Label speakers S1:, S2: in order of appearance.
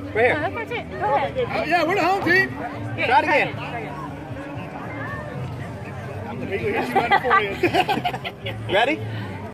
S1: Right here.
S2: No, that's it. Go ahead.
S3: Oh, yeah, we're the home team.
S1: Try it again.
S3: I'm the big hit you right before you.
S1: Ready?